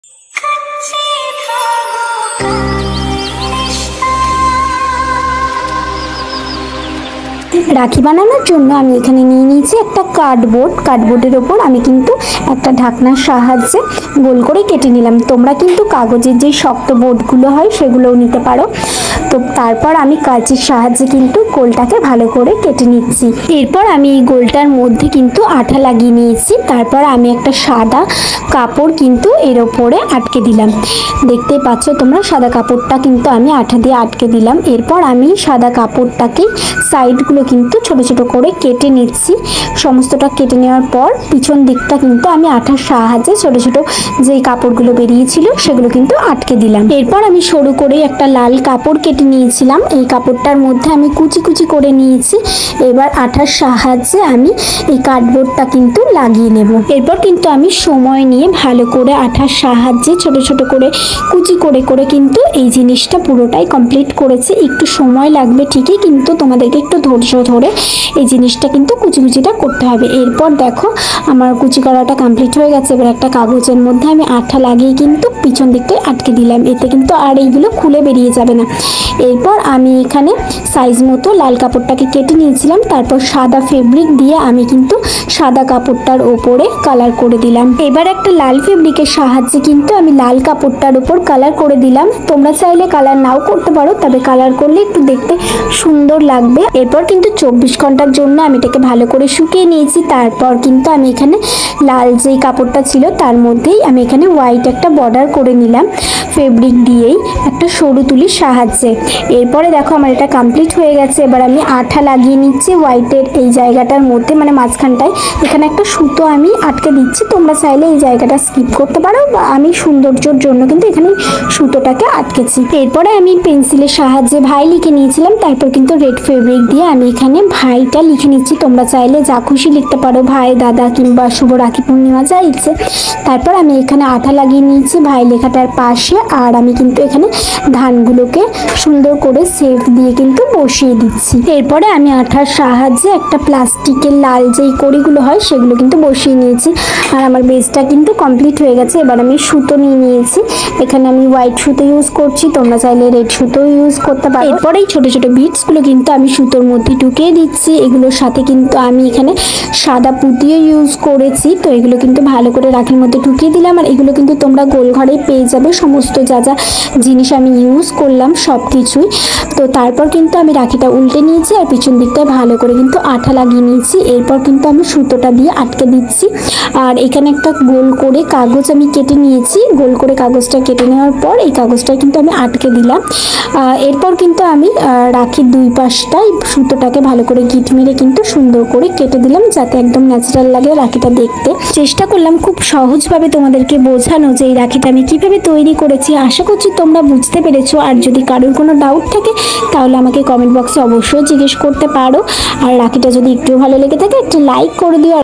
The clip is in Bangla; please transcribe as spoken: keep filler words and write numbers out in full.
রাখি বানানোর জন্য আমি এখানে নিয়ে নিয়েছি একটা কার্ডবোর্ড। কার্ডবোর্ডের ওপর আমি কিন্তু একটা ঢাকনার সাহায্যে গোল করে কেটে নিলাম। তোমরা কিন্তু কাগজের যে শক্ত বোর্ডগুলো হয় সেগুলোও নিতে পারো। তো তারপর আমি কাঁচির সাহায্যে কিন্তু গোলটাকে ভালো করে কেটে নিচ্ছি। এরপর আমি এই গোলটার মধ্যে কিন্তু আঠা লাগিয়ে নিয়েছি। তারপর আমি একটা সাদা কাপড় কিন্তু এর ওপরে আটকে দিলাম। দেখতে পাচ্ছ তোমরা, সাদা কাপড়টা কিন্তু আমি আঠা দিয়ে আটকে দিলাম। এরপর আমি সাদা কাপড়টাকে সাইডগুলো কিন্তু ছোট ছোট করে কেটে নিচ্ছি। সমস্তটা কেটে নেওয়ার পর পিছন দিকটা কিন্তু আমি আঠার সাহায্যে ছোট ছোট যেই কাপড়গুলো বেরিয়েছিল সেগুলো কিন্তু আটকে দিলাম। এরপর আমি সরু করে একটা লাল কাপড় কেটে নিয়েছিলাম। এই কাপড়টার মধ্যে আমি কুচি কুচি করে নিয়েছি। এবার আঠার সাহায্যে আমি এই কার্ডবোর্ডটা কিন্তু লাগিয়ে নেব। এরপর কিন্তু আমি সময় নিয়ে ভালো করে আঠার সাহায্যে ছোট ছোট করে কুচি করে করে কিন্তু এই জিনিসটা পুরোটাই কমপ্লিট করেছি। একটু সময় লাগবে ঠিকই, কিন্তু তোমাদেরকে একটু ধৈর্য ধরে এই জিনিসটা কিন্তু কুচি কুচিটা করতে হবে। এরপর দেখো আমার কুচি করাটা কমপ্লিট হয়ে গেছে। এবার একটা কাগজের মধ্যে আমি আঠা লাগিয়ে কিন্তু পিছন দিকটায় আটকে দিলাম। এতে কিন্তু আর এইগুলো খুলে বেরিয়ে যাবে না। এরপর আমি এখানে সাইজ মতো লাল কাপড়টাকে কেটে নিয়েছিলাম। তারপর সাদা ফেব্রিক দিয়ে আমি কিন্তু সাদা কাপড়টার ওপরে কালার করে দিলাম। এবার একটা লাল ফেব্রিকের সাহায্যে কিন্তু আমি লাল কাপড়টার উপর কালার করে দিলাম। তোমরা চাইলে কালার নাও করতে পারো, তবে কালার করলে একটু দেখতে সুন্দর লাগবে। এরপর কিন্তু চব্বিশ ঘন্টার জন্য আমি এটাকে ভালো করে শুকিয়ে নিয়েছি। তারপর কিন্তু আমি এখানে লাল যেই কাপড়টা ছিল তার মধ্যেই আমি এখানে হোয়াইট একটা বর্ডার করে নিলাম ফেব্রিক দিয়েই একটা সরু তুলির সাহায্যে। এরপরে দেখো আমার এটা কমপ্লিট হয়ে গেছে। এবার আমি আঠা লাগিয়ে নিচ্ছি হোয়াইটের এই জায়গাটার মধ্যে, মানে মাঝখানটায়। এখানে একটা সুতো আমি আটকে দিচ্ছি। তোমরা চাইলে এই জায়গাটা স্কিপ করতে পারো, বা আমি সৌন্দর্যের জন্য কিন্তু এখানে সুতোটাকে আটকেছি। এরপরে আমি পেন্সিলের সাহায্যে ভাই লিখে নিয়েছিলাম। তারপর কিন্তু রেড ফেব্রিক দিয়ে আমি এখানে ভাইটা লিখে নিচ্ছি। তোমরা চাইলে যা খুশি লিখতে পারো, ভাই, দাদা কিংবা শুভ রাখি পূর্ণিমা, যা ইচ্ছে। তারপর আমি এখানে আঠা লাগিয়ে নিয়েছি ভাই লেখাটার পাশে। আর আমি কিন্তু এখানে ধানগুলোকে সুন্দর করে সেট দিয়ে কিন্তু বসিয়ে দিচ্ছি। এরপরে আমি আঠার সাহায্যে একটা প্লাস্টিকের লাল যেই কড়িগুলো হয় সেগুলো কিন্তু বসিয়ে নিয়েছি। আর আমার বেসটা কিন্তু কমপ্লিট হয়ে গেছে। এবার আমি সুতো নিয়ে নিয়েছি। এখানে আমি হোয়াইট সুতো ইউজ করছি, তোমরা চাইলে রেড সুতো ইউজ করতে পারো। এরপরে এই ছোট ছোট বিটসগুলো কিন্তু আমি সুতোর মধ্যে ঢুকিয়ে দিচ্ছি। এগুলোর সাথে কিন্তু আমি এখানে সাদা পুঁতিও ইউজ করেছি। তো এগুলো কিন্তু ভালো করে রাখির মধ্যে ঢুকিয়ে দিলাম। আর এগুলো কিন্তু তোমরা গোল ঘরেই পেয়ে যাবে, সমস্ত যা যা জিনিস আমি ইউজ করলাম সব কিছুই। তো তারপর কিন্তু আমি রাখিটা উল্টে নিয়েছি আর পিছন দিকটায় ভালো করে কিন্তু আঠা লাগিয়ে নিয়েছি। এরপর কিন্তু আমি সুতোটা দিয়ে আটকে দিচ্ছি। আর এখানে একটা গোল করে কাগজ আমি কেটে নিয়েছি। গোল করে কাগজটা কেটে নেওয়ার পর এই কাগজটা কিন্তু আমি আটকে দিলাম। এরপর কিন্তু আমি রাখির দুই পাশটায় সুতোটাকে ভালো করে গিট মেরে কিন্তু সুন্দর করে কেটে দিলাম, যাতে একদম ন্যাচারাল লাগে রাখিটা দেখতে। চেষ্টা করলাম খুব সহজভাবে তোমাদেরকে বোঝানো যে এই রাখিটা আমি কিভাবে তৈরি করেছি। আশা করছি তোমরা বুঝতে পেরেছো। আর যদি কারোর কোনো ডাউট থাকে তাহলে আমাকে কমেন্ট বক্সে অবশ্যই জিজ্ঞেস করতে পারো। আর রাখিটা যদি একটু ভালো লেগে থাকে একটা লাইক করে দিও। আর